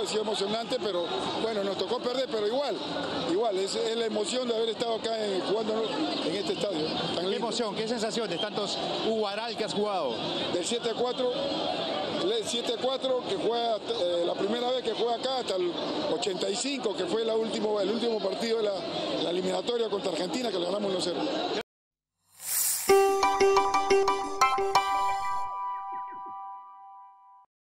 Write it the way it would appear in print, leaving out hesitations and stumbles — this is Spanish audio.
sido emocionante, pero bueno, nos tocó perder, pero igual, es la emoción de haber estado acá jugando en este estadio. ¿Qué emoción, qué sensación de tantos Huaral que has jugado? Del 7-4, el 7-4 que juega la primera vez que juega acá hasta el 85, que fue el último partido de la eliminatoria contra Argentina, que le ganamos 1-0.